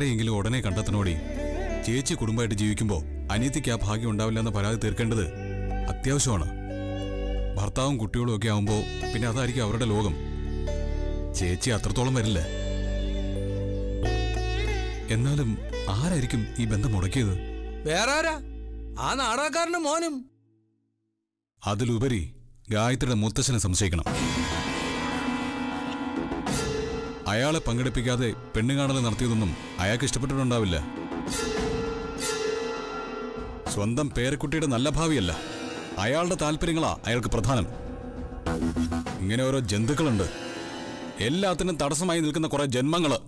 ആരെയെങ്കിലും ഉടനെ കണ്ടെത്തണോടി. ചേച്ചി കുടുംബമായിട്ട് ജീവിക്കുമ്പോൾ അനിയത്തിക്ക് ആ ഭാഗ്യം ഉണ്ടാവില്ല എന്ന പരാതി തീർക്കേണ്ടത് അത്യാവശ്യമാണ്. ഭർത്താവും കുട്ടികളും ഒക്കെ ആവുമ്പോൾ പിന്നെ അതായിരിക്കും അവരുടെ ലോകം. ചേച്ചി അത്രത്തോളം വരില്ല. എന്നാലും ആരായിരിക്കും ഈ ബന്ധം മുടക്കിയത്? വേറെ ആരാ? ആ നാടകക്കാരന്റെ മോനും. അതിലുപരി ഗായത്രിയുടെ മുത്തശ്ശനെ സംശയിക്കണം. അയാളെ പങ്കെടുപ്പിക്കാതെ പെണ്ണുകാണൽ നടത്തിയതൊന്നും അയാൾക്ക് ഇഷ്ടപ്പെട്ടിട്ടുണ്ടാവില്ല. സ്വന്തം പേരക്കുട്ടിയുടെ നല്ല ഭാവിയല്ല, അയാളുടെ താല്പര്യങ്ങളാ അയാൾക്ക് പ്രധാനം. ഇങ്ങനെ ഓരോ ജന്തുക്കളുണ്ട്, എല്ലാത്തിനും തടസ്സമായി നിൽക്കുന്ന കുറെ ജന്മങ്ങള്.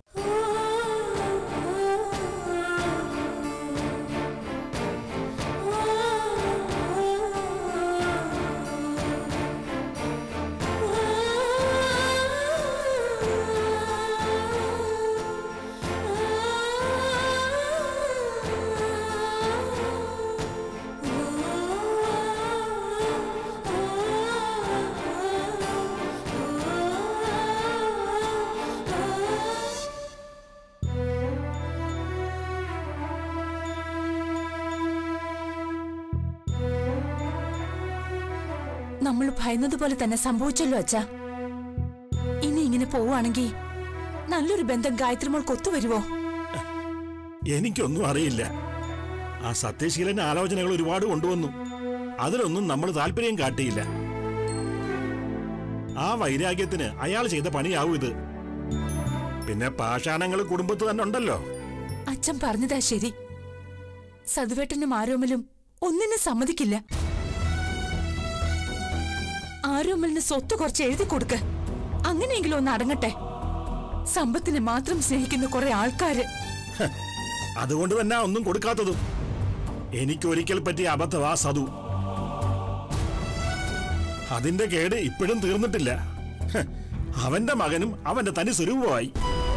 നമ്മൾ ഭയന്നതുപോലെ തന്നെ സംഭവിച്ചല്ലോ അച്ഛാ. ഇനി ഇങ്ങനെ പോവുകയാണെങ്കിൽ നല്ലൊരു ബന്ധം ഗായത്രി മോൾക്ക് ഒത്തുവരുവോ? എനിക്കൊന്നും അറിയില്ല. ആ സത്യശീലൻ ആലോചനകൾ ഒരുപാട് കൊണ്ടുവന്നു. അതിലൊന്നും നമ്മൾ താല്പര്യം കാട്ടിയില്ല. ആ വൈരാഗ്യത്തിന് അയാൾ ചെയ്ത പണിയാവും ഇത്. പിന്നെ പാഷാണങ്ങൾ കുടുംബത്ത് തന്നെ ഉണ്ടല്ലോ. അച്ഛൻ പറഞ്ഞതാ ശരി. സതുവേട്ടനും ആരോമലും ഒന്നിനും സമ്മതിക്കില്ല. ആരോമലിന് സ്വത്ത് കുറച്ച് എഴുതി കൊടുക്ക, അങ്ങനെയെങ്കിലും ഒന്ന് അടങ്ങട്ടെ. സമ്പത്തിനെ മാത്രം സ്നേഹിക്കുന്ന കുറെ ആൾക്കാര്. അതുകൊണ്ട് തന്നെ ഒന്നും കൊടുക്കാത്തതും. എനിക്കൊരിക്കൽ പറ്റിയ അബദ്ധവാ സതു. അതിന്റെ കേട് ഇപ്പോഴും തീർന്നിട്ടില്ല. അവന്റെ മകനും അവന്റെ തനി സ്വരൂപമായി.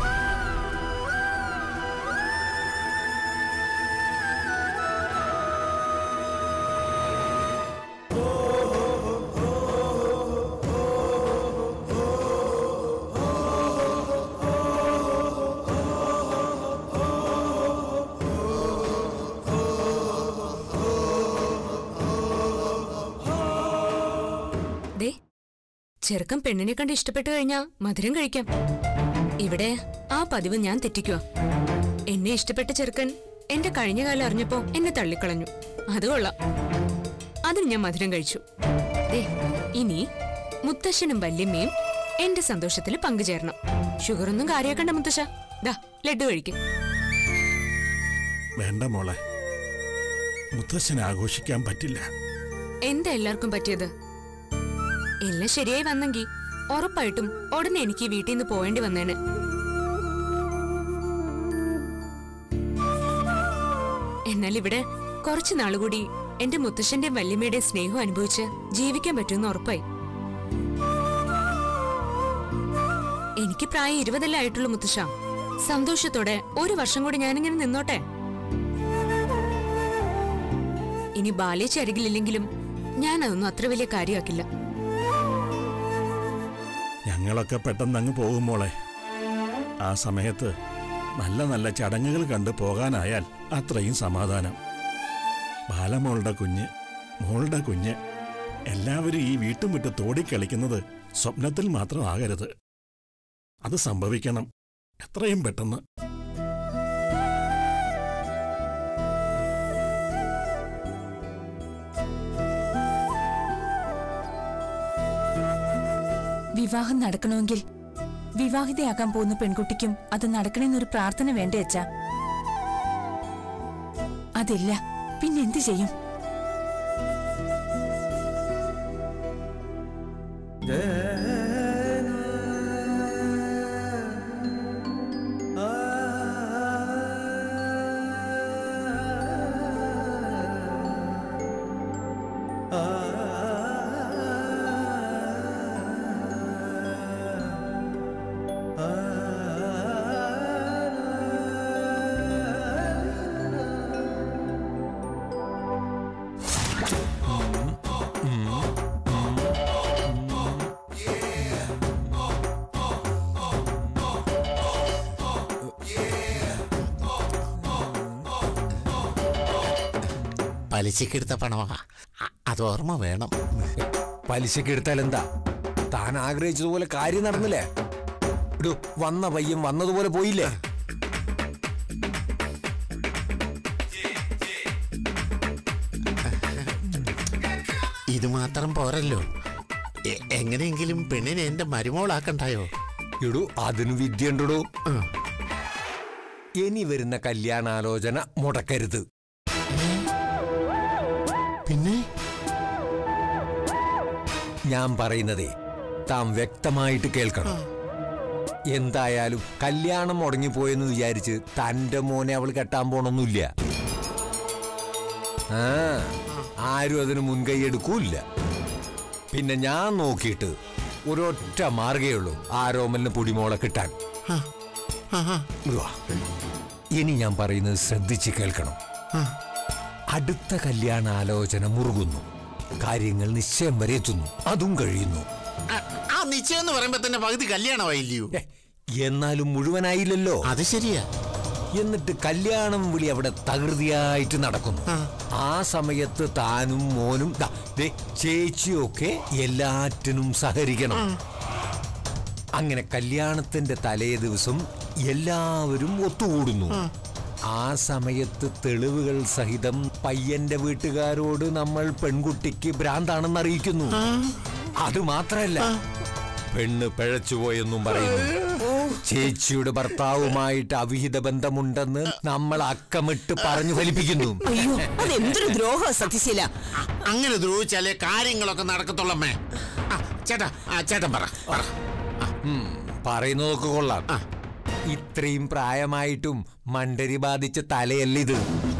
ചെറുക്കം പെണ്ണിനെ കണ്ട് ഇഷ്ടപ്പെട്ടു കഴിഞ്ഞാ മധുരം കഴിക്കാം. ഇവിടെ ആ പതിവ് ഞാൻ തെറ്റിക്കുക. എന്നെ ഇഷ്ടപ്പെട്ട ചെറുക്കൻ എന്റെ കഴിഞ്ഞ കാലം അറിഞ്ഞപ്പോ എന്നെ തള്ളിക്കളഞ്ഞു. അത് കൊള്ളാം, അതിന് ഞാൻ മധുരം കഴിച്ചു. ഇനി മുത്തശ്ശനും വല്യമ്മയും എന്റെ സന്തോഷത്തിൽ പങ്കുചേരണം. ഷുഗറൊന്നും കാര്യാക്കണ്ട മുത്തശ്ശ. ദാ ലഡു കഴിക്കും. വേണ്ട മോളെ, മുത്തശ്ശന് ആഘോഷിക്കാൻ പറ്റില്ല. എന്താ എല്ലാവർക്കും പറ്റിയത്? എല്ലാം ശരിയായി വന്നെങ്കിൽ ഉറപ്പായിട്ടും ഉടനെ എനിക്ക് വീട്ടിൽ നിന്ന് പോവേണ്ടി വന്നേനെ. എന്നാൽ ഇവിടെ കുറച്ചു നാളുകൂടി എന്റെ മുത്തശ്ശന്റെയും വല്യമ്മയുടെയും സ്നേഹം അനുഭവിച്ച് ജീവിക്കാൻ പറ്റുമെന്ന് ഉറപ്പായി. എനിക്ക് പ്രായം 20 ആയിട്ടുള്ളൂ മുത്തശ്ശ. സന്തോഷത്തോടെ ഒരു വർഷം കൂടി ഞാനിങ്ങനെ നിന്നോട്ടെ. ഇനി ബാലേച്ചി അരികിലില്ലെങ്കിലും ഞാൻ അതൊന്നും അത്ര വലിയ കാര്യമാക്കില്ല. ഞങ്ങളൊക്കെ പെട്ടെന്ന് അങ്ങ് പോകും മോളെ. ആ സമയത്ത് നല്ല നല്ല ചടങ്ങുകൾ കണ്ടു പോകാനായാൽ അത്രയും സമാധാനം. ബാലമോളുടെ കുഞ്ഞ്, മോളുടെ കുഞ്ഞ്, എല്ലാവരും ഈ വീട്ടും വിട്ട് തോടിക്കളിക്കുന്നത് സ്വപ്നത്തിൽ മാത്രം ആകരുത്. അത് സംഭവിക്കണം എത്രയും പെട്ടെന്ന്. വിവാഹം നടക്കണമെങ്കിൽ വിവാഹിതയാകാൻ പോകുന്ന പെൺകുട്ടിക്കും അത് നടക്കണമെന്നൊരു പ്രാർത്ഥന വേണ്ടേ അച്ഛാ? അതില്ല, പിന്നെന്ത് ചെയ്യും? പലിശക്കെടുത്ത പണമാ, അത് ഓർമ്മ വേണം. പലിശക്ക് എടുത്താൽ എന്താ? താൻ ആഗ്രഹിച്ചതുപോലെ കാര്യം നടന്നില്ലേ? ഇടൂ, വന്ന പയ്യൻ വന്നതുപോലെ പോയില്ലേ? ഇത് മാത്രം പോരല്ലോ, എങ്ങനെയെങ്കിലും പെണ്ണിനെ എന്റെ മരുമോളാക്കണ്ടായോ? ഇടൂ, അതിന് വിദ്യണ്ടോ. ഇനി വരുന്ന കല്യാണാലോചന മുടക്കരുത്. പിന്നെ ഞാൻ പറയുന്നതേ താൻ വ്യക്തമായിട്ട് കേൾക്കണം. എന്തായാലും കല്യാണം മുടങ്ങിപ്പോയെന്ന് വിചാരിച്ച് തന്റെ മോനെ അവൾ കെട്ടാൻ പോണൊന്നുമില്ല. ആരും അതിന് മുൻകൈ എടുക്കൂല്ല. പിന്നെ ഞാൻ നോക്കിയിട്ട് ഒരൊറ്റ മാർഗേ ഉള്ളൂ ആരോമലിന് പൊടിമോളെ കിട്ടാൻ. ഇനി ഞാൻ പറയുന്നത് ശ്രദ്ധിച്ച് കേൾക്കണം. അടുത്ത കല്യാണാലോചന മുറുകുന്നു, കാര്യങ്ങൾ നിശ്ചയം വരെ എത്തുന്നു, അതും കഴിയുന്നു. ആ നിശ്ചയം എന്ന് പറയുമ്പോ തന്നെ പകുതി കല്യാണമായില്ലയോ? എന്നാലും മുഴുവനായില്ലല്ലോ. അത് ശരിയാ. എന്നിട്ട് കല്യാണം വിളി അവിടെ തകൃതിയായിട്ട് നടക്കുന്നു. ആ സമയത്ത് താനും മോനും ചേച്ചിയൊക്കെ എല്ലാറ്റിനും സഹകരിക്കണം. അങ്ങനെ കല്യാണത്തിന്റെ തലേ ദിവസം എല്ലാവരും ഒത്തുകൂടുന്നു. ആ സമയത്ത് തെളിവുകൾ സഹിതം പയ്യന്റെ വീട്ടുകാരോട് നമ്മൾ പെൺകുട്ടിക്ക് ഭ്രാന്താണെന്ന് അറിയിക്കുന്നു. അത് മാത്രല്ല, പെണ്ണ് പിഴച്ചുപോയെന്നും പറയുന്നു. ചേച്ചിയുടെ ഭർത്താവുമായിട്ട് അവിഹിത ബന്ധമുണ്ടെന്ന് നമ്മൾ അക്കമിട്ട് പറഞ്ഞു ഫലിപ്പിക്കുന്നു. അയ്യോ, അതെന്തൊരു ദ്രോഹ സത്യശീല. അങ്ങനെ ദ്രോഹിച്ചാലേ കാര്യങ്ങളൊക്കെ നടക്കത്തുള്ളമ്മേ. ചേട്ടാ, ചേട്ടൻ പറ. പറയുന്നതൊക്കെ കൊള്ളാം. ഇത്രയും പ്രായമായിട്ടും മണ്ടരി ബാധിച്ച തലയല്ലിത്.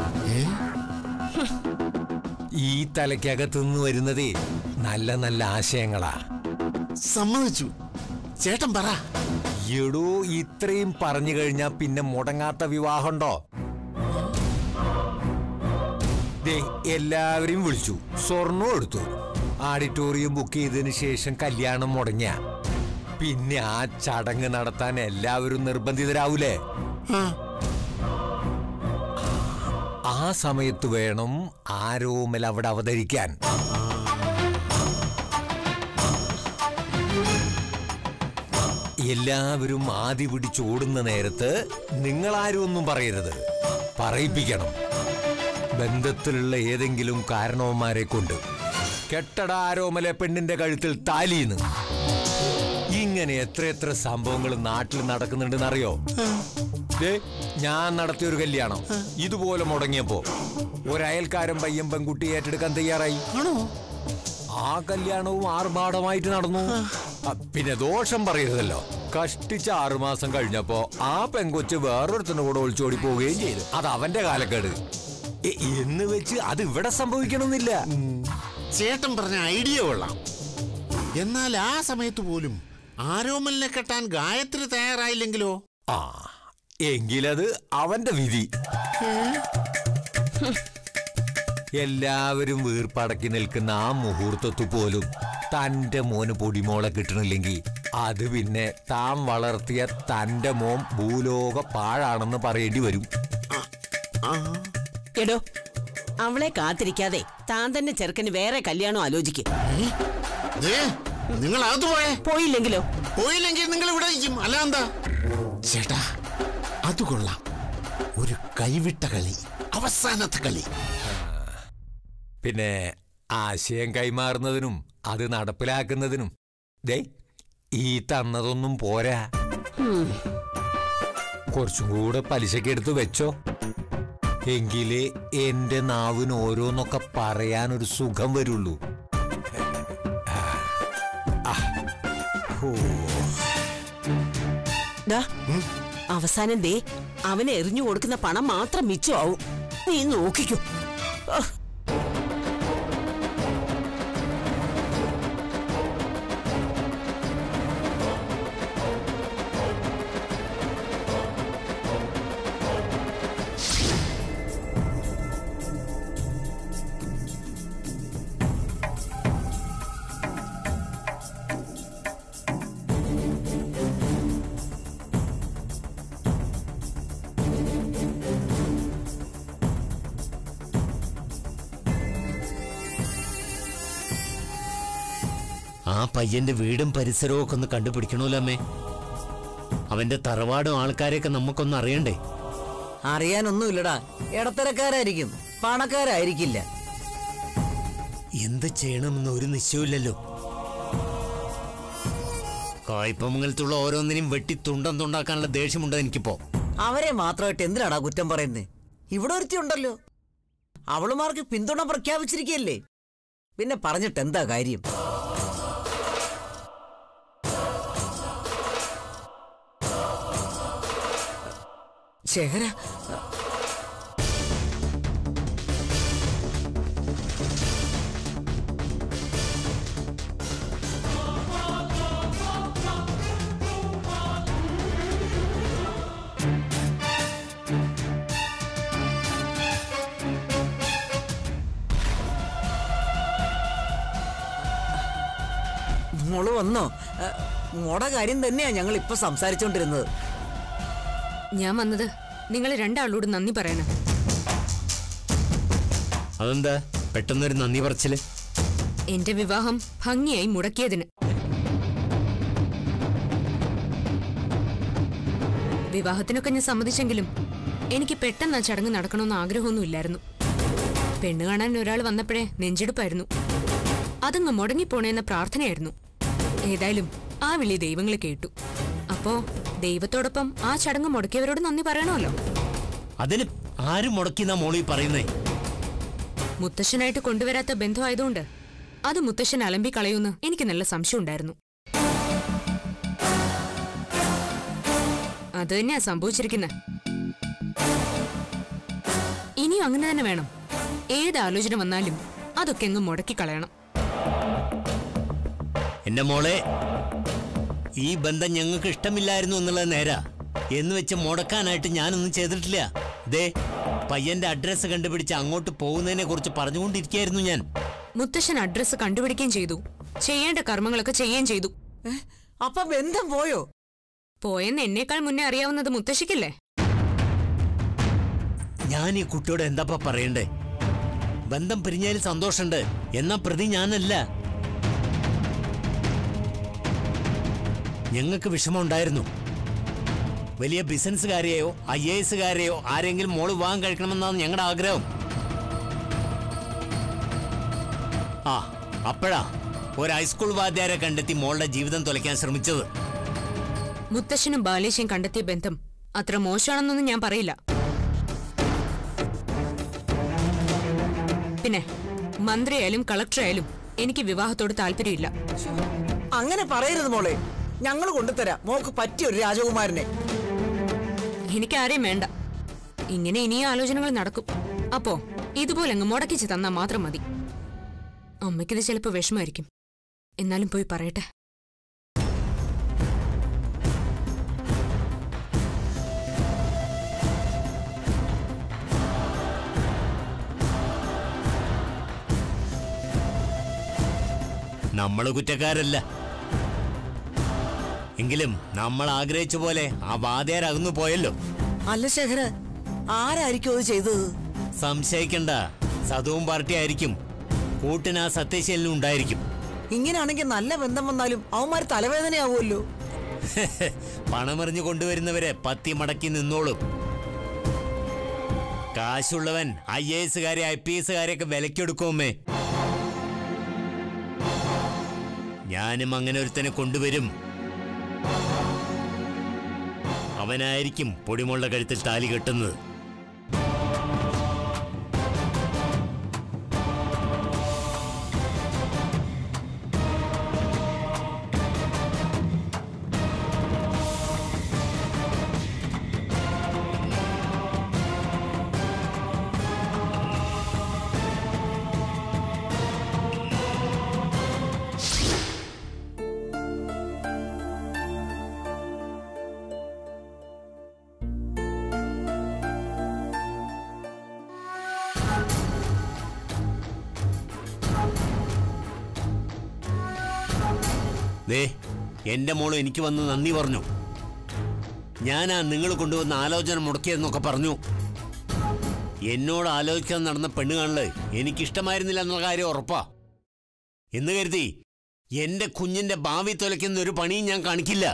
ഈ തലയ്ക്കകത്തുനിന്ന് വരുന്നതേ നല്ല നല്ല ആശയങ്ങളാ. സമ്മതിച്ചു. ചേട്ടൻ പറ. എടോ, ഇത്രയും പറഞ്ഞു കഴിഞ്ഞാ പിന്നെ മുടങ്ങാത്ത വിവാഹമുണ്ടോ? എല്ലാവരെയും വിളിച്ചു, സ്വർണം എടുത്തു, ഓഡിറ്റോറിയം ബുക്ക് ചെയ്തതിന് ശേഷം കല്യാണം മുടങ്ങിയ പിന്നെ ആ ചടങ്ങ് നടത്താൻ എല്ലാവരും നിർബന്ധിതരാവൂലേ? ആ സമയത്ത് വേണം ആരോമൽ അവിടെ അവതരിക്കാൻ. എല്ലാവരും ആദി പിടിച്ചോടുന്ന നേരത്ത് നിങ്ങളാരും ഒന്നും പറയരുത്, പറയിപ്പിക്കണം. ബന്ധത്തിലുള്ള ഏതെങ്കിലും കാരണവന്മാരെ കൊണ്ട് കെട്ടട ആരോമലെ പെണ്ണിന്റെ കഴുത്തിൽ താലീന്ന്. ഇങ്ങനെ എത്രയെത്ര സംഭവങ്ങൾ നാട്ടിൽ നടക്കുന്നുണ്ടെന്നറിയോ? ഞാൻ നടത്തിയൊരു കല്യാണം ഇതുപോലെ മുടങ്ങിയപ്പോ ഒരയൽക്കാരൻ പയ്യൻ പെൺകുട്ടി ഏറ്റെടുക്കാൻ തയ്യാറായി. ആ കല്യാണവും ആർഭാടമായിട്ട് നടന്നു. പിന്നെ ദോഷം പറയരുതല്ലോ, കഷ്ടിച്ച 6 മാസം കഴിഞ്ഞപ്പോ ആ പെൺകൊച്ച് വേറൊരുത്തന്റെ കൂടെ ഒളിച്ചോടി പോവുകയും ചെയ്തു. അത് അവന്റെ കാലക്കേട് എന്ന് വെച്ച് അത് ഇവിടെ സംഭവിക്കണമെന്നില്ല. ചേട്ടൻ പറഞ്ഞ ഐഡിയ കൊള്ളാം. എന്നാൽ ആ സമയത്ത് പോലും ആരോമലിനെ കെട്ടാൻ ഗായത്രി തയ്യാറായില്ലെങ്കിലോ? എങ്കിലത് അവന്റെ വിധി. എല്ലാവരും വീർപ്പടക്കി നിൽക്കുന്ന ആ മുഹൂർത്തത്തു പോലും തന്റെ മോന് പൊടിമോളെ കിട്ടണില്ലെങ്കിൽ അത് പിന്നെ താൻ വളർത്തിയ തന്റെ മോൻ ഭൂലോക പാഴാണെന്ന് പറയേണ്ടി വരും. എടോ, അവളെ കാത്തിരിക്കാതെ താൻ തന്നെ ചെറുക്കന് വേറെ കല്യാണം ആലോചിക്കും. നിങ്ങൾ അകത്ത് പോയില്ലെങ്കിലോ? പോയില്ലെങ്കിൽ നിങ്ങൾ ഇവിടെ ഇരിക്കും, അല്ല എന്താ? ചേട്ടാ, അത് കൊള്ളാം. ഒരു കൈവിട്ട കളി, അവസാനത്തെ കളി. പിന്നെ ആശയം കൈമാറുന്നതിനും അത് നടപ്പിലാക്കുന്നതിനും ഈ തന്നതൊന്നും പോരാ. കുറച്ചും കൂടെ പലിശക്കെടുത്ത് വെച്ചോ, എങ്കിലേ എന്റെ നാവിന് ഓരോന്നൊക്കെ പറയാനൊരു സുഖം വരുള്ളൂ. അവസാനം അവന് എറിഞ്ഞു കൊടുക്കുന്ന പണം മാത്രം മിച്ചമാവും. നീ നോക്കിക്കോ. ആ പയ്യന്റെ വീടും പരിസരവും ഒക്കെ ഒന്ന് കണ്ടുപിടിക്കണമല്ലോ അമ്മേ. അവന്റെ തറവാടും ആൾക്കാരെയൊക്കെ നമുക്കൊന്നും അറിയണ്ടേ? അറിയാനൊന്നുമില്ലടാ. ഇടത്തരക്കാരായിരിക്കും, പണക്കാരായിരിക്കില്ല. എന്ത് ചെയ്യണമെന്ന് ഒരു നിശ്ചയമില്ലല്ലോ. കായ്പമംഗലത്തുള്ള ഓരോന്നിനും വെട്ടി തുണ്ടം തുണ്ടാക്കാനുള്ള ദേഷ്യമുണ്ട് എനിക്കിപ്പോ. അവരെ മാത്രമായിട്ട് എന്തിനാടാ കുറ്റം പറയുന്നേ? ഇവിടെ ഒരുത്തി ഉണ്ടല്ലോ, അവളുമാർക്ക് പിന്തുണ പ്രഖ്യാപിച്ചിരിക്കുകയല്ലേ. പിന്നെ പറഞ്ഞിട്ട് എന്താ കാര്യം? ശേഖര, മോള് വന്നോ? മോടെ കാര്യം തന്നെയാ ഞങ്ങൾ ഇപ്പൊ സംസാരിച്ചോണ്ടിരുന്നത്. ഞാൻ വന്നത് നിങ്ങൾ രണ്ടാളോട് നന്ദി പറയണം. അതെന്താ പെട്ടെന്നൊരു നന്ദി പറച്ചില്? എന്റെ വിവാഹം ഭംഗിയായി മുടക്കിയതിന്. വിവാഹത്തിനൊക്കെ ഞാൻ സമ്മതിച്ചെങ്കിലും എനിക്ക് പെട്ടെന്ന് ആ ചടങ്ങ് നടക്കണമെന്ന് ആഗ്രഹമൊന്നുമില്ലായിരുന്നു. പെണ്ണ് കാണാൻ ഒരാൾ വന്നപ്പോഴേ നെഞ്ചെടുപ്പായിരുന്നു. അതങ്ങ് മുടങ്ങിപ്പോണേന്ന പ്രാർത്ഥനയായിരുന്നു. ഏതായാലും ആ വിളി ദൈവങ്ങൾ കേട്ടു. അപ്പോ ദൈവത്തോടൊപ്പം ആ ചടങ്ങ് മുടക്കിയവരോട് നന്ദി പറയണമല്ലോ. അതിന് ആരും മുടക്കിന്നാ മോളി പറയുന്നേ? മുത്തശ്ശനായിട്ട് കൊണ്ടുവരാത്ത ബന്ധമായതുകൊണ്ട് അത് മുത്തശ്ശൻ അലമ്പി കളയുമെന്ന് എനിക്ക് നല്ല സംശയം ഉണ്ടായിരുന്നു. അത് തന്നെയാ സംഭവിച്ചിരിക്കുന്നത്. ഇനിയും അങ്ങനെ തന്നെ വേണം. ഏത് ആലോചന വന്നാലും അതൊക്കെ അങ്ങ് മുടക്കി കളയണം. എന്റെ മോളെ, ഈ ബന്ധം ഞങ്ങൾക്ക് ഇഷ്ടമില്ലായിരുന്നു എന്നുള്ളത് നേരാ. എന്ന് വെച്ച് മുടക്കാനായിട്ട് ഞാനൊന്നും ചെയ്തിട്ടില്ല. ദേ, പയ്യന്റെ അഡ്രസ്സ് കണ്ടുപിടിച്ച് അങ്ങോട്ട് പോകുന്നതിനെ കുറിച്ച് പറഞ്ഞുകൊണ്ടിരിക്കുകയായിരുന്നു ഞാൻ. മുത്തശ്ശൻ അഡ്രസ്സ് കണ്ടുപിടിക്കുകയും ചെയ്തു, ചെയ്യേണ്ട കർമ്മങ്ങളൊക്കെ ചെയ്യുകയും ചെയ്തു. അപ്പൊ ബന്ധം പോയോ? പോയെന്ന് എന്നേക്കാൾ മുന്നേ അറിയാവുന്നത് മുത്തശ്ശിക്കല്ലേ? ഞാൻ ഈ കുട്ടിയോട് എന്താ പറയണ്ടേ? ബന്ധം പിരിഞ്ഞതിൽ സന്തോഷമുണ്ട്, എന്നാ പ്രതി ഞാനല്ല. ഞങ്ങൾക്ക് വിഷമമുണ്ടായിരുന്നു. വലിയ ബിസിനസ്സുകാരെയോ IAS-കാരെയോ ആരെങ്കിലും മോള് വിവാഹം കഴിക്കണമെന്നാണ് ഞങ്ങളുടെ ആഗ്രഹം. അപ്പോഴാ ഒരു ഹൈസ്കൂൾ വാദ്യാരെ കണ്ടെത്തി മോളുടെ ജീവിതം തുലയ്ക്കാൻ ശ്രമിച്ചത്. മുത്തശ്ശനും ബാലേശയും കണ്ടെത്തിയ ബന്ധം അത്ര മോശമാണെന്നൊന്നും ഞാൻ പറയില്ല. പിന്നെ മന്ത്രിയായാലും കളക്ടറായാലും എനിക്ക് വിവാഹത്തോട് താല്പര്യമില്ല. അങ്ങനെ പറയരുത് മോളെ. ഞങ്ങൾ കൊണ്ടുതരാം മോൾക്ക് പറ്റിയ ഒരു രാജകുമാരനെ. എനിക്കാരെയും വേണ്ട. ഇങ്ങനെ ഇനിയും ആലോചനകൾ നടക്കും. അപ്പോ ഇതുപോലെ അങ്ങ് മുടക്കിച്ച് തന്നാ മാത്രം മതി. അമ്മയ്ക്കിത് ചിലപ്പോ വിഷമായിരിക്കും. എന്നാലും പോയി പറയട്ടെ. നമ്മള് കുറ്റക്കാരല്ല. എങ്കിലും നമ്മൾ ആഗ്രഹിച്ച പോലെ ആ വാദ്യാരകന്നു പോയല്ലോ. അല്ല ശേഖര, ആരായിരിക്കും അത് ചെയ്തത്? സംശയിക്കണ്ട, സതുവും പാർട്ടി ആയിരിക്കും. കൂട്ടിന് ആ സത്യശീലനും ഉണ്ടായിരിക്കും. ഇങ്ങനെയാണെങ്കിൽ നല്ല ബന്ധം വന്നാലും അവന്മാർ തലവേദനയാവുമല്ലോ. പണമെറിഞ്ഞു കൊണ്ടുവരുന്നവരെ പത്തി മടക്കി നിന്നോളും. കാശുള്ളവൻ IAS-കാരെ IPS-കാരെയൊക്കെ വിലക്കെടുക്കുമേ. ഞാനും അങ്ങനെ ഒരുത്തനെ കൊണ്ടുവരും. അവനായിരിക്കും പൊടിമുള്ള കഴുത്തിൽ താലി കെട്ടുന്നത്. ദേ, എന്റെ മോള് എനിക്ക് വന്ന് നന്ദി പറഞ്ഞു. ഞാനാ നിങ്ങൾ കൊണ്ടുവന്ന ആലോചന മുടക്കിയെന്നൊക്കെ പറഞ്ഞു. എന്നോട് ആലോചിക്കാൻ നടന്ന പെണ്ണ് കാണല് എനിക്കിഷ്ടമായിരുന്നില്ല എന്നുള്ള കാര്യം ഉറപ്പാ. എന്ന് കരുതി എന്റെ കുഞ്ഞിന്റെ ഭാവി തുലയ്ക്കുന്ന ഒരു പണിയും ഞാൻ കാണിക്കില്ല.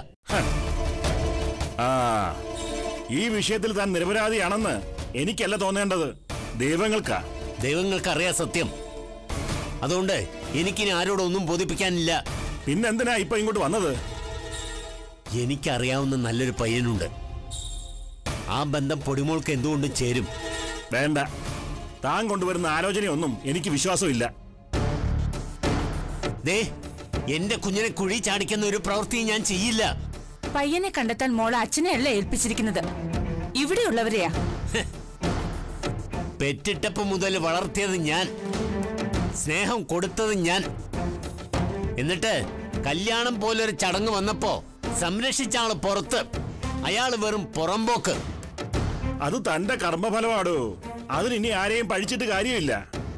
ആ, ഈ വിഷയത്തിൽ താൻ നിരപരാധിയാണെന്ന് എനിക്കല്ല തോന്നേണ്ടത്, ദൈവങ്ങൾക്കാ. ദൈവങ്ങൾക്കറിയാം സത്യം. അതുകൊണ്ട് എനിക്കിനി ആരോടൊന്നും ബോധിപ്പിക്കാനില്ല. പിന്നെന്തിനാ ഇപ്പൊ ഇങ്ങോട്ട് വന്നത്? എനിക്കറിയാവുന്ന നല്ലൊരു പയ്യനുണ്ട്. ആ ബന്ധം പൊടിമോൾക്ക് എന്തുകൊണ്ടും ചേരും. വേണ്ട, താൻ കൊണ്ടുവരുന്ന ആലോചനയൊന്നും എനിക്ക് വിശ്വാസമില്ല. ദേ, എന്റെ കുഞ്ഞിനെ കുഴി ചാടിക്കുന്ന ഒരു പ്രവൃത്തി ഞാൻ ചെയ്യില്ല. പയ്യനെ കണ്ടെത്താൻ മോളെ അച്ഛനെയല്ല ഏൽപ്പിച്ചിരിക്കുന്നത്, ഇവിടെയുള്ളവരെയാ. പെറ്റിട്ടപ്പ് മുതൽ വളർത്തിയത് ഞാൻ, സ്നേഹം കൊടുത്തത് ഞാൻ. എന്നിട്ട് കല്യാണം പോലൊരു ചടങ്ങ് വന്നപ്പോ സംരക്ഷിച്ച ആള് പുറത്ത്, അയാള് വെറും പുറമ്പോക്ക്. അത് തന്റെ കർമ്മഫലമാടോ, അതിനി ആരെയും പഴിച്ചിട്ട് കാര്യമില്ല.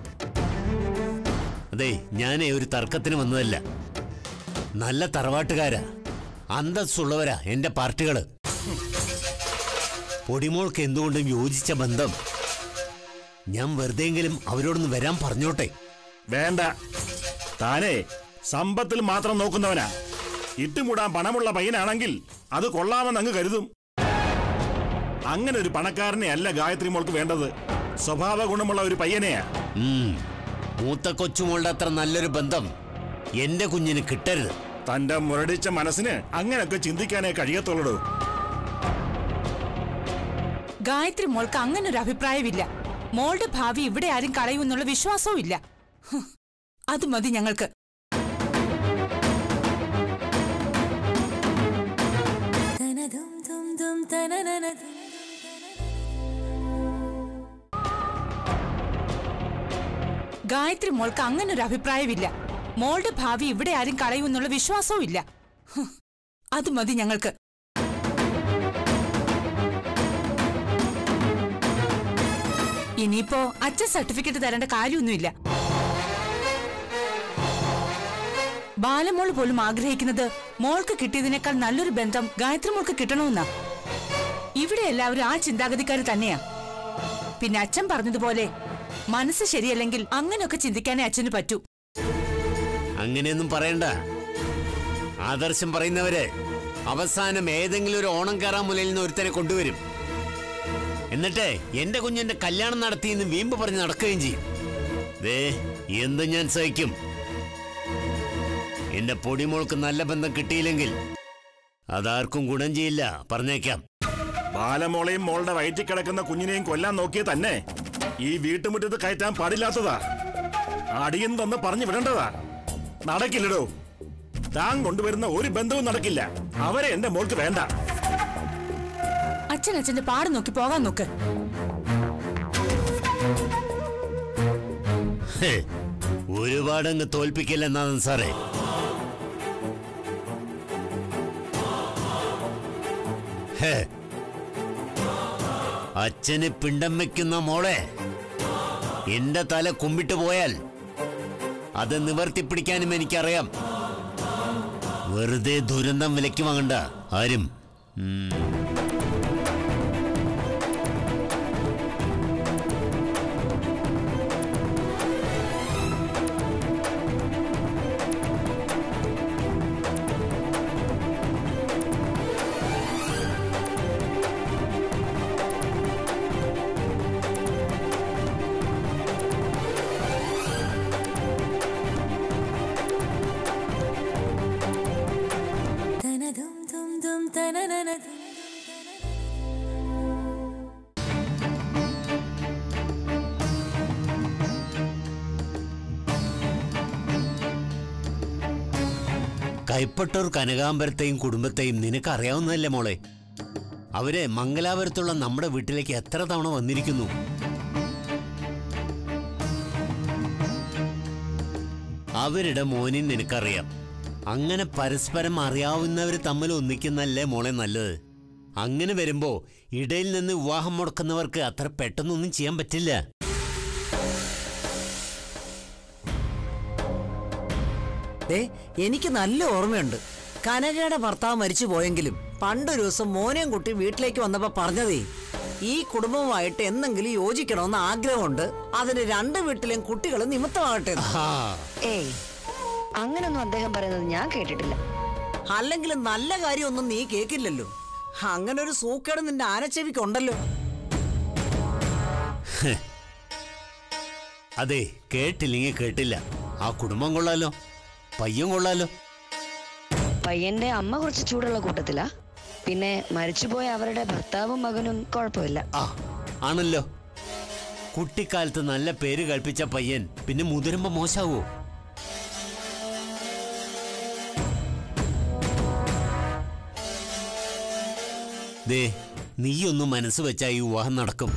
അതെ, ഞാനേ ഒരു തർക്കത്തിന് വന്നതല്ല. നല്ല തറവാട്ടുകാരാ, അന്തസ്സുള്ളവരാ എന്റെ പാർട്ടികള്. പൊടിമോൾക്ക് എന്തുകൊണ്ടും യോജിച്ച ബന്ധം. ഞാൻ വെറുതെയെങ്കിലും അവരോടൊന്ന് വരാൻ പറഞ്ഞോട്ടെ. വേണ്ട, താനേ സമ്പത്തിൽ മാത്രം നോക്കുന്നവനാ. ഇട്ടുമൂടാൻ പണമുള്ള പയ്യനാണെങ്കിൽ അത് കൊള്ളാമെന്ന് അങ്ങ് കരുതും. അങ്ങനെ ഒരു പണക്കാരനെ അല്ല ഗായത്രി മോൾക്ക് വേണ്ടത്, സ്വഭാവ ഗുണമുള്ള ഒരു പയ്യനെയാ. മൂത്ത കൊച്ചുമോളുടെ അത്ര നല്ലൊരു ബന്ധം എന്റെ കുഞ്ഞിന് കിട്ടരുത്. തന്റെ മുരടിച്ച മനസ്സിന് അങ്ങനെയൊക്കെ ചിന്തിക്കാനേ കഴിയത്തുള്ളൂ. ഗായത്രി മോൾക്ക് അങ്ങനെ ഒരു അഭിപ്രായമില്ല. മോളുടെ ഭാവി ഇവിടെ ആരും കളയുമെന്നുള്ള വിശ്വാസവും ഇല്ല. അത് മതി ഞങ്ങൾക്ക്. ഗായത്രി മോൾക്ക് അങ്ങനെ ഒരു അഭിപ്രായമില്ല. മോളുടെ ഭാവി ഇവിടെ ആരും കളയുമെന്നുള്ള വിശ്വാസവും ഇല്ല. അത് മതി ഞങ്ങൾക്ക്. ഇനിയിപ്പോ അച്ഛൻ സർട്ടിഫിക്കറ്റ് തരേണ്ട കാര്യമൊന്നുമില്ല. ബാലമോൾ പോലും ആഗ്രഹിക്കുന്നത് മോൾക്ക് കിട്ടിയതിനേക്കാൾ നല്ലൊരു ബന്ധം ഗായത്രി മോൾക്ക് കിട്ടണമെന്നാ. ഇവിടെ എല്ലാവരും ആ ചിന്താഗതിക്കാർ തന്നെയാ. പിന്നെ അച്ഛൻ പറഞ്ഞതുപോലെ മനസ്സ് ശരിയല്ലെങ്കിൽ അങ്ങനെയൊക്കെ ചിന്തിക്കാനേ അച്ഛന് പറ്റൂ. അങ്ങനെയൊന്നും പറയണ്ട. ആദർശം പറയുന്നവര് അവസാനം ഏതെങ്കിലും ഒരു ഓണം കയറാൻ മുലയിൽ നിന്ന് ഒരുത്തനെ കൊണ്ടുവരും. എന്നിട്ട് എന്റെ കുഞ്ഞിന്റെ കല്യാണം നടത്തിയെന്ന് വീമ്പ് പറഞ്ഞ് നടക്കുകയും ചെയ്യും. ദേ, എന്ത് ഞാൻ സഹിക്കും. എന്റെ പൊടിമോൾക്ക് നല്ല ബന്ധം കിട്ടിയില്ലെങ്കിൽ അതാർക്കും ഗുണം ചെയ്യില്ല, പറഞ്ഞേക്കാം. ബാലമോളെയും മോളുടെ വയറ്റിൽ കിടക്കുന്ന കുഞ്ഞിനെയും കൊല്ലാൻ നോക്കിയ തന്നെ ഈ വീട്ടുമുറ്റത്ത് കയറ്റാൻ പാടില്ലാത്തതാ. അടിയും തന്ന് പറഞ്ഞു വിടേണ്ടതാ. നടക്കില്ലടോ. താൻ കൊണ്ടുവരുന്ന ഒരു ബന്ധവും നടക്കില്ല. അവരെ എന്റെ മോൾക്ക് വേണ്ട. അച്ഛൻ അച്ഛന്റെ പാട് നോക്കി പോകാൻ നോക്ക്. ഒരുപാടങ്ങ് തോൽപ്പിക്കില്ലെന്നാണ് സാറേ. അച്ഛന് പിണ്ടം വെക്കുന്ന മോളെ എന്റെ തല കുമ്പിട്ട് പോയാൽ അത് നിവർത്തിപ്പിടിക്കാനും എനിക്കറിയാം. വെറുതെ ദുരന്തം വിലയ്ക്ക് വാങ്ങണ്ട ആരും. കൈപ്പട്ടൂർ കനകാംബരത്തെയും കുടുംബത്തെയും നിനക്കറിയാവുന്നതല്ലേ മോളെ? അവര് മംഗലാപുരത്തുള്ള നമ്മുടെ വീട്ടിലേക്ക് എത്ര തവണ വന്നിരിക്കുന്നു. അവരുടെ മോനെ നിനക്കറിയാം. അങ്ങനെ പരസ്പരം അറിയാവുന്നവർ തമ്മിൽ ഒന്നിക്കുന്നല്ലേ മോളെ നല്ലത്. അങ്ങനെ വരുമ്പോ ഇടയിൽ നിന്ന് വിവാഹം മുടക്കുന്നവർക്ക് അത്ര പെട്ടെന്നൊന്നും ചെയ്യാൻ പറ്റില്ല. എനിക്ക് നല്ല ഓർമ്മയുണ്ട്. കനകയുടെ ഭർത്താവ് മരിച്ചു പോയെങ്കിലും പണ്ടൊരു ദിവസം മോനെയും കുട്ടി വീട്ടിലേക്ക് വന്നപ്പോ പറഞ്ഞതേ, ഈ കുടുംബവുമായിട്ട് എന്തെങ്കിലും യോജിക്കണമെന്ന് ആഗ്രഹമുണ്ട്, അതിന് രണ്ട് വീട്ടിലെയും കുട്ടികൾ നിമിത്തമാകട്ടെ. ഏയ്, അങ്ങനൊന്നും അദ്ദേഹം പറയുന്നത് ഞാൻ കേട്ടിട്ടില്ല. അല്ലെങ്കിൽ നല്ല കാര്യമൊന്നും നീ കേക്കില്ലല്ലോ. അങ്ങനെ ഒരു സൂക്കേട് നിന്റെ ആനച്ചെവിക്കുണ്ടല്ലോ. അതെ, കേട്ടില്ലെങ്കിൽ കേട്ടില്ല. ആ കുടുംബം കൊള്ളാലോ, പയ്യൻ കൊള്ളാലോ. പയ്യന്റെ അമ്മ കുറച്ച് ചൂടുള്ള കൂട്ടത്തിലാ. പിന്നെ മരിച്ചുപോയ അവരുടെ ഭർത്താവും മകനും കുഴപ്പമില്ല. ആ ആണല്ലോ. കുട്ടിക്കാലത്ത് നല്ല പേര് കൽപ്പിച്ച പയ്യൻ പിന്നെ മുതിരുമ്പോ മോശാവോ? ദേ, നീയൊന്നും മനസ്സ് വെച്ചാ ഈ വിവാഹം നടക്കും.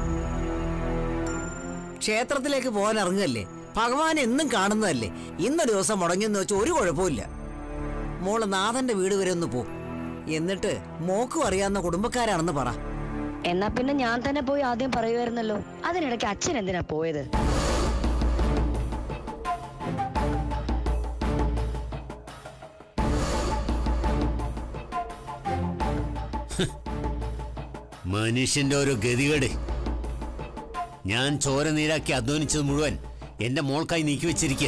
ക്ഷേത്രത്തിലേക്ക് പോകാൻ ഇറങ്ങുകയല്ലേ, ഭഗവാൻ എന്നും കാണുന്നതല്ലേ. ഇന്നൊരു ദിവസം മുടങ്ങിയെന്ന് വെച്ചാൽ ഒരു കുഴപ്പമില്ല. മോള് നാഥന്റെ വീട് വരെ ഒന്ന് പോ. എന്നിട്ട് മോക്കും അറിയാവുന്ന കുടുംബക്കാരാണെന്ന് പറ. എന്നാ പിന്നെ ഞാൻ തന്നെ പോയി ആദ്യം പറയുമായിരുന്നല്ലോ. അതിനിടയ്ക്ക് അച്ഛൻ എന്തിനാ പോയത്? മനുഷ്യന്റെ ഒരു ഗതികേട്. ഞാൻ ചോര നീരാക്കി അധ്വാനിച്ചത് മുഴുവൻ എന്റെ മോൾക്കായി നീക്കി വെച്ചിരിക്കുക.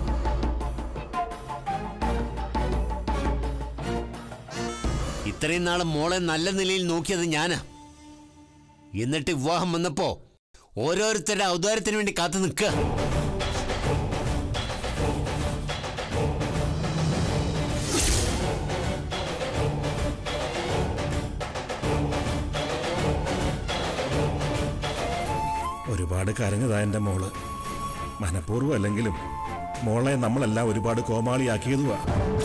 ഇത്രയും നാളും മോളെ നല്ല നിലയിൽ നോക്കിയത് ഞാനാ. എന്നിട്ട് വിവാഹം വന്നപ്പോ ഓരോരുത്തരുടെ ഔദാര്യത്തിന് വേണ്ടി കാത്തു നിൽക്കുക. ഒരുപാട് കരഞ്ഞതാ എൻ്റെ മോള്. മനഃപൂർവ്വം അല്ലെങ്കിലും മോളെ നമ്മളെല്ലാം ഒരുപാട് കോമാളിയാക്കിയതുവാ.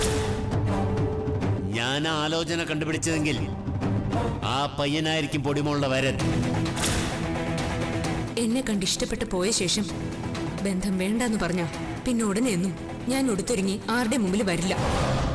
ഞാൻ ആലോചന കണ്ടുപിടിച്ചതെങ്കിൽ ആ പയ്യനായിരിക്കും പൊടിമോളുടെ വരൻ. എന്നെ കണ്ടിഷ്ടപ്പെട്ട് പോയ ശേഷം ബന്ധം വേണ്ടെന്ന് പറഞ്ഞ പിന്നെ ഉടനെയൊന്നും ഞാൻ ഉടുത്തൊരുങ്ങി ആരുടെ മുമ്പിൽ വരില്ല.